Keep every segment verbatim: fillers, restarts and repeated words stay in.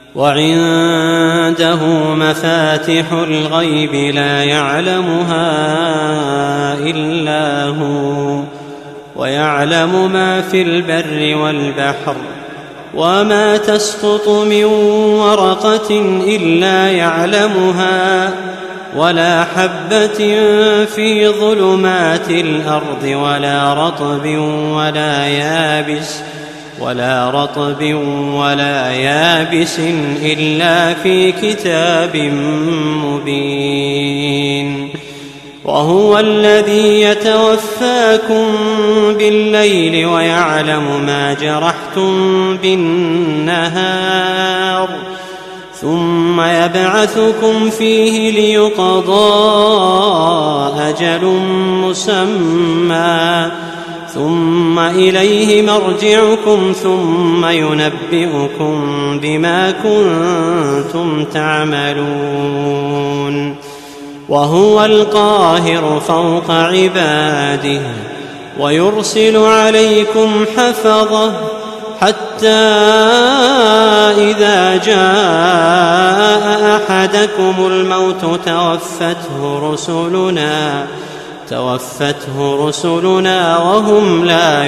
وعنده مفاتح الغيب لا يعلمها إلا هو ويعلم ما في البر والبحر وما تسقط من ورقة إلا يعلمها ولا حبة في ظلمات الأرض ولا رطب ولا يابس ولا رطب ولا يابس إلا في كتاب مبين. وهو الذي يتوفاكم بالليل ويعلم ما جرحتم بالنهار ثم يبعثكم فيه ليقضى أجل مسمى ثم إليه مرجعكم ثم ينبئكم بما كنتم تعملون. وهو القاهر فوق عباده ويرسل عليكم حفظة حتى إذا جاء أحدكم الموت توفته رسلنا توفته رسلنا وهم لا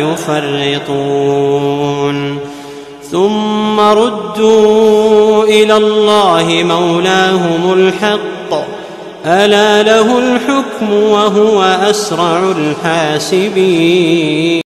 يفرطون ثم ردوا إلى الله مولاهم الحق ألا له الحكم وهو أسرع الحاسبين.